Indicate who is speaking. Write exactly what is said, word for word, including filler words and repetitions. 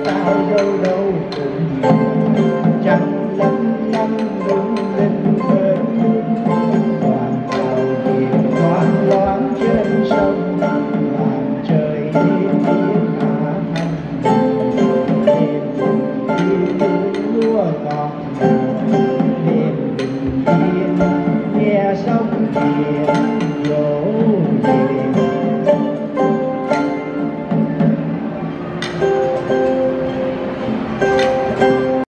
Speaker 1: tao đâu đâu cũng chẳng lắm lắm lung linh bên đoàn tàu thuyền loáng loáng trên sông làng trời yên yên hạ thành đêm bình yên lúa ngọt ngào đêm bình yên nghe sóng biển rồi